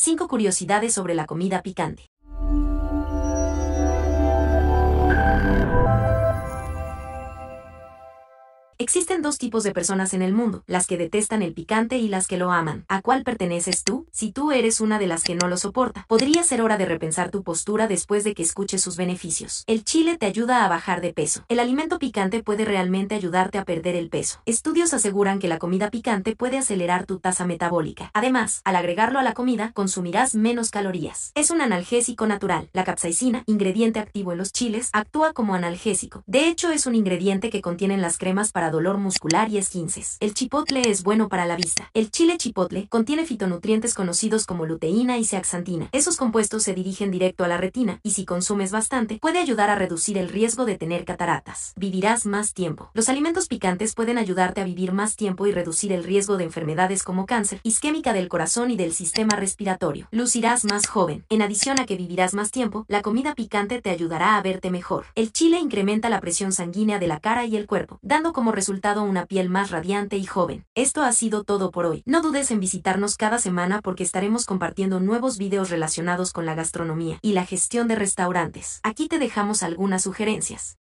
5 curiosidades sobre la comida picante. Existen dos tipos de personas en el mundo, las que detestan el picante y las que lo aman. ¿A cuál perteneces tú? Si tú eres una de las que no lo soporta, podría ser hora de repensar tu postura después de que escuches sus beneficios. El chile te ayuda a bajar de peso. El alimento picante puede realmente ayudarte a perder el peso. Estudios aseguran que la comida picante puede acelerar tu tasa metabólica. Además, al agregarlo a la comida, consumirás menos calorías. Es un analgésico natural. La capsaicina, ingrediente activo en los chiles, actúa como analgésico. De hecho, es un ingrediente que contienen las cremas para dolor muscular y esguinces. El chipotle es bueno para la vista. El chile chipotle contiene fitonutrientes conocidos como luteína y zeaxantina. Esos compuestos se dirigen directo a la retina y si consumes bastante, puede ayudar a reducir el riesgo de tener cataratas. Vivirás más tiempo. Los alimentos picantes pueden ayudarte a vivir más tiempo y reducir el riesgo de enfermedades como cáncer, isquémica del corazón y del sistema respiratorio. Lucirás más joven. En adición a que vivirás más tiempo, la comida picante te ayudará a verte mejor. El chile incrementa la presión sanguínea de la cara y el cuerpo, dando como resultado una piel más radiante y joven. Esto ha sido todo por hoy. No dudes en visitarnos cada semana porque estaremos compartiendo nuevos videos relacionados con la gastronomía y la gestión de restaurantes. Aquí te dejamos algunas sugerencias.